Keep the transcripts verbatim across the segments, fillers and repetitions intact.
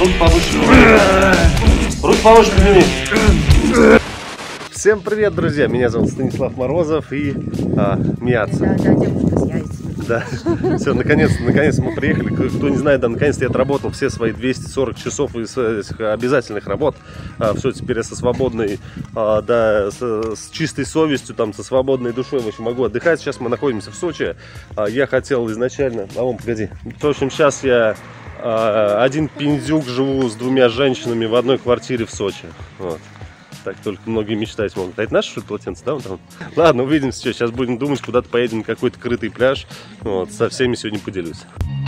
Руки повыше. Руки повыше подними. Всем привет, друзья! Меня зовут Станислав Морозов и а, Миаца. Да, да, девушка с яйцами. Да, все, наконец, наконец мы приехали. Кто не знает, да, наконец-то я отработал все свои двести сорок часов из этих обязательных работ. А, все, теперь я со свободной, а, да, с, с чистой совестью, там, со свободной душой, в общем, могу отдыхать. Сейчас мы находимся в Сочи. А, я хотел изначально... А вон, погоди. В общем, сейчас я а, один пиндюк, живу с двумя женщинами в одной квартире в Сочи. Вот. Так только многие мечтать могут. А это наше, что ли, полотенце, да? Там? Ладно, увидимся. Сейчас будем думать, куда-то поедем на какой-то крытый пляж. Вот, со всеми сегодня поделюсь.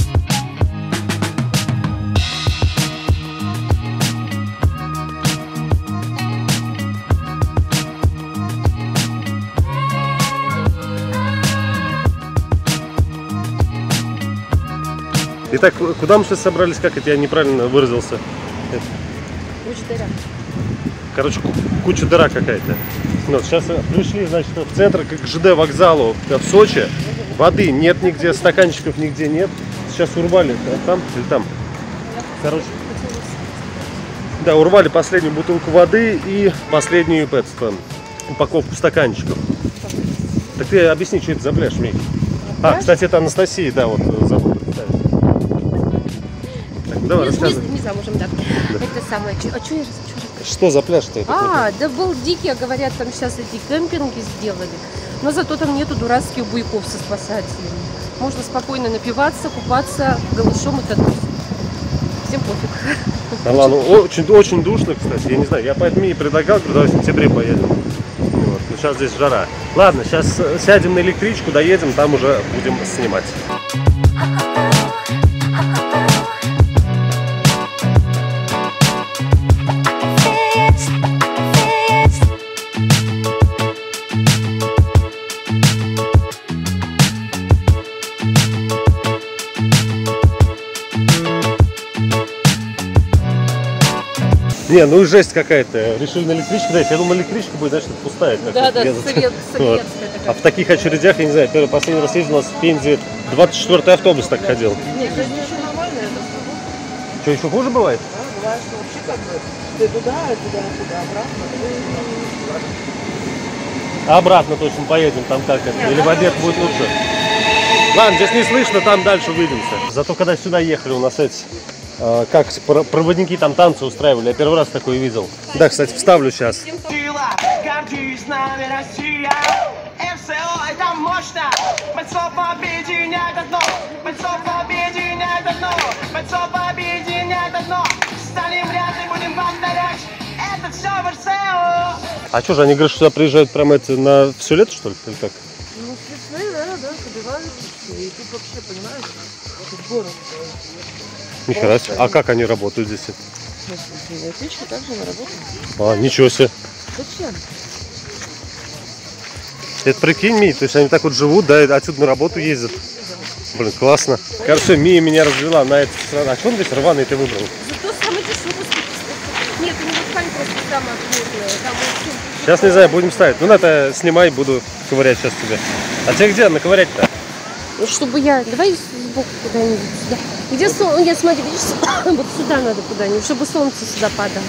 Итак, куда мы сейчас собрались? Как это я неправильно выразился? Куча дыра. Короче, куча дыра какая-то. Вот, сейчас пришли, значит, в центр к ЖД вокзалу в Сочи. Воды нет нигде, стаканчиков нигде нет. Сейчас урвали, там или там? Короче, да, урвали последнюю бутылку воды и последнюю этот, упаковку стаканчиков. Так ты объясни, что это за пляж, Мик? А, кстати, это Анастасия, да, вот забыл представить. Так, давай, не, рассказывай. Не, не замужем, да. да. Это самое. А что я расскажу? Что за пляж-то? А, да был дикий, говорят, там сейчас эти кемпинги сделали. Но зато там нету дурацких буйков со спасателями. Можно спокойно напиваться, купаться голышом и тонуть. Всем пофиг. Да ладно, очень, очень душно, кстати. Я не знаю, я поэтому и предлагал, когда в сентябре поедем. Вот. Но сейчас здесь жара. Ладно, сейчас сядем на электричку, доедем, там уже будем снимать. Не, ну жесть какая-то. Решили на электричку дать. Я думал, электричка будет, значит, пустая. Да, да, совет, вот. А в таких очередях, я не знаю, первый последний раз ездил, у нас в Пензе двадцать четвёртый автобус так ходил. Нет, это еще нормально, это что, еще хуже бывает? Да, бывает, что вообще как бы ты туда, туда, туда, обратно. А обратно точно поедем, там как это? Нет, или в обед будет лучше? Ладно, здесь не слышно, там дальше увидимся. Зато когда сюда ехали, у нас эти... как проводники там танцы устраивали. Я первый раз такое видел. Да, кстати, вставлю сейчас. А что же, они говорят, что сюда приезжают прямо это на все лето, что ли? Или как? Ну, с весны, да, да, собираются. И тут вообще, понимаешь, тут город. Нихера себе. А как они работают здесь? Электричка также не работает. А, ничего себе. Зачем? Это прикинь, Ми, то есть они так вот живут, да, отсюда на работу ездят. Блин, классно. Короче, Мия меня развела на это. А что он здесь рваный ты выбрал? Зато самый дешевый. Нет, у него ткань просто самая плотная. Сейчас не знаю, будем ставить. Ну, на это снимай, буду ковырять сейчас тебе. А тебе где наковырять-то? Чтобы я... Давай сбоку куда-нибудь сюда. Где солнце? Нет, смотри, видишь, вот сюда надо куда-нибудь, чтобы солнце сюда падало.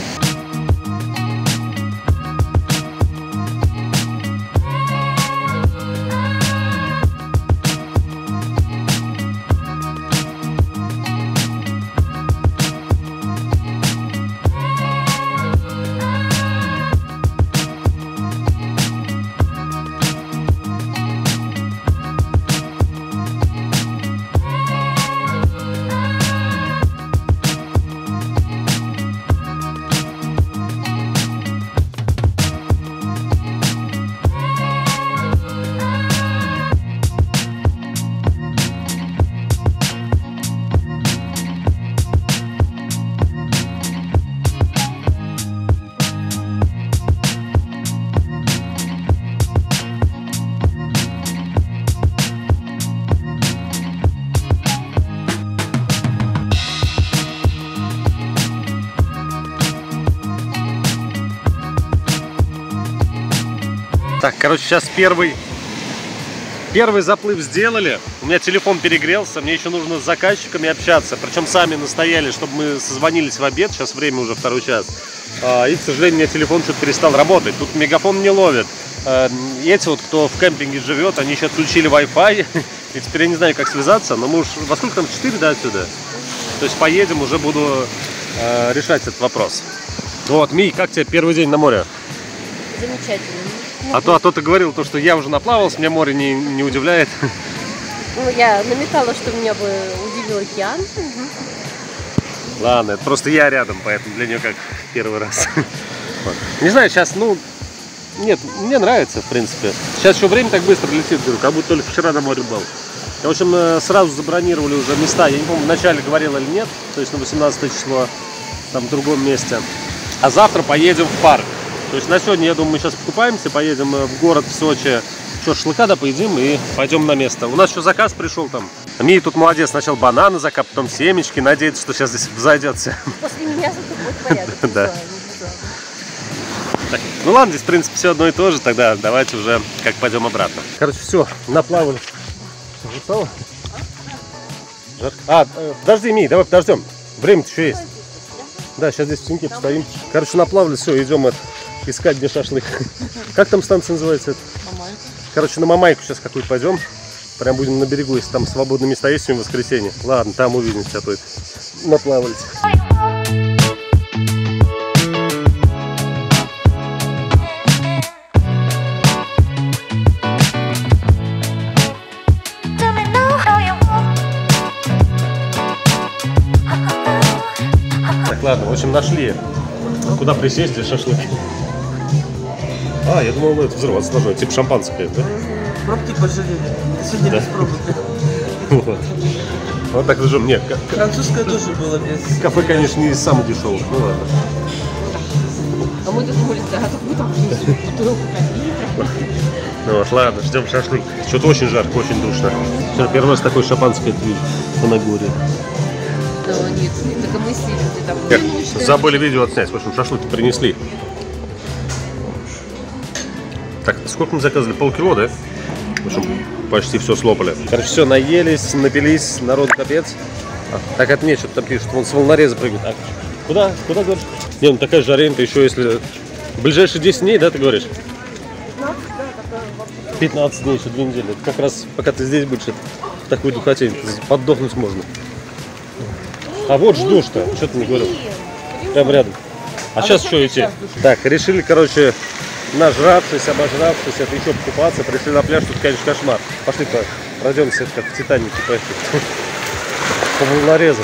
Так, короче, сейчас первый Первый заплыв сделали, у меня телефон перегрелся, мне еще нужно с заказчиками общаться, причем сами настояли, чтобы мы созвонились в обед, сейчас время уже второй час, и, к сожалению, у меня телефон что-то перестал работать, тут мегафон не ловит. Эти вот, кто в кемпинге живет, они еще отключили Wi-Fi, и теперь я не знаю, как связаться, но мы уж, во сколько там, четыре, да, отсюда? То есть поедем, уже буду э, решать этот вопрос. Вот, Ми, как тебе первый день на море? Замечательно. А то, а то ты говорил, то, что я уже наплавался, меня море не, не удивляет. Ну, я намекала, что меня бы удивил океан. Ладно, это просто я рядом, поэтому для нее как первый раз. Вот. Не знаю, сейчас, ну, нет, мне нравится, в принципе. Сейчас еще время так быстро летит, говорю, как будто только вчера на море был. В общем, сразу забронировали уже места, я не помню, вначале говорил или нет, то есть на восемнадцатое число, там в другом месте. А завтра поедем в парк. То есть на сегодня, я думаю, мы сейчас покупаемся, поедем в город в Сочи. Что, шашлыка да поедим и пойдем на место. У нас еще заказ пришел там. Ми тут молодец, сначала бананы закап, потом семечки. Надеется, что сейчас здесь взойдется. После меня зато будет порядок. Да. Ну ладно, здесь в принципе все одно и то же. Тогда давайте уже как пойдем обратно. Короче, все, наплавали. А, подожди, Ми, давай подождем. Время-то еще есть. Да, сейчас здесь в теньке постоим. Короче, наплавали, все, идем это, искать, где шашлык. Как там станция называется? Это? Мамайка. Короче, на Мамайку сейчас какую-то пойдем. Прям будем на берегу, если там свободные места есть сегодня в воскресенье. Ладно, там увидимся, а то это наплавались. Так, ладно, в общем, нашли, куда присесть и шашлык. А, я думал, это взрываться должно, типа шампанское, да? Пробки пожалели. Сегодня без пробок. Вот. Вот так же мне. Французское тоже было без... Кафе, конечно, не из самых дешевых, ну ладно. А мы думали, да, тут мы там бутылку. Ну вот, ладно, ждем шашлык. Что-то очень жарко, очень душно. Вчера первый раз такое шампанское вижу в Нагорье. Да, нет, только мы сидели там. Как? Забыли видео отснять, в общем, шашлыки принесли. Так, сколько мы заказали? Полкило, да? В общем, почти все слопали. Короче, все, наелись, напились, народ капец. А, так это мне что-то там пишут, вон с волнореза прыгает. А, куда? Куда, говоришь? Не, ну такая жарень-то еще, если... В ближайшие десять дней, да, ты говоришь? пятнадцать дней, еще две недели. Это как раз, пока ты здесь будешь, в такой духоте, поддохнуть можно. А вот ждешь-то, что ты не говорил? Прям рядом. А, а сейчас что идти? Так, решили, короче, нажравшись, обожравшись, это еще покупаться, пришли на пляж, тут, конечно, кошмар. Пошли пройдемся, как в Титанике, поехали. По волнорезу.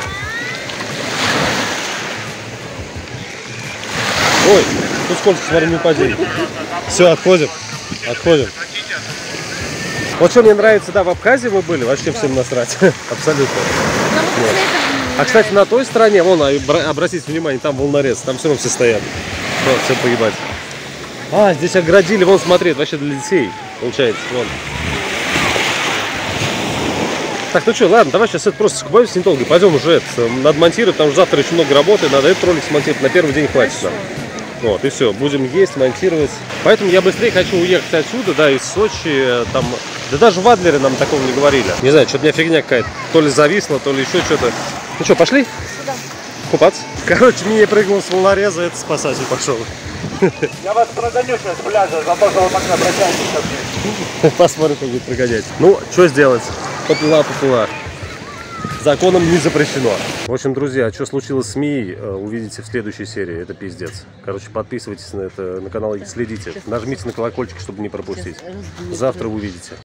Ой, тут сколько, смотри, не упадет. Все, отходим, отходим. Вот что мне нравится, да, в Абхазии мы были, вообще всем насрать, абсолютно. Вот. А, кстати, на той стороне, вон, обратите внимание, там волнорез, там все равно все стоят. Вот, все погибать. А, здесь оградили, вон, смотри, это вообще для детей, получается, вон. Так, ну что, ладно, давай сейчас это просто скупаемся недолго, пойдем уже это, надо монтировать, потому что завтра еще много работы, надо этот ролик смонтировать, на первый день хватит нам. Вот, и все, будем есть, монтировать. Поэтому я быстрее хочу уехать отсюда, да, из Сочи, там, да даже в Адлере нам такого не говорили. Не знаю, что-то у меня фигня какая-то, то ли зависло, то ли еще что-то. Ну что, пошли? Да. Купаться? Короче, Мия прыгнул с волнореза, это спасатель пошел. Я вас прогоню сейчас с пляжа, за то, что вы так обращаетесь ко мне. Посмотрим, как будет прогонять. Ну, что сделать? Поплыла, поплыла. Законом не запрещено. В общем, друзья, что случилось с Мией, увидите в следующей серии. Это пиздец. Короче, подписывайтесь на, это, на канал и следите. Нажмите на колокольчик, чтобы не пропустить. Завтра увидите.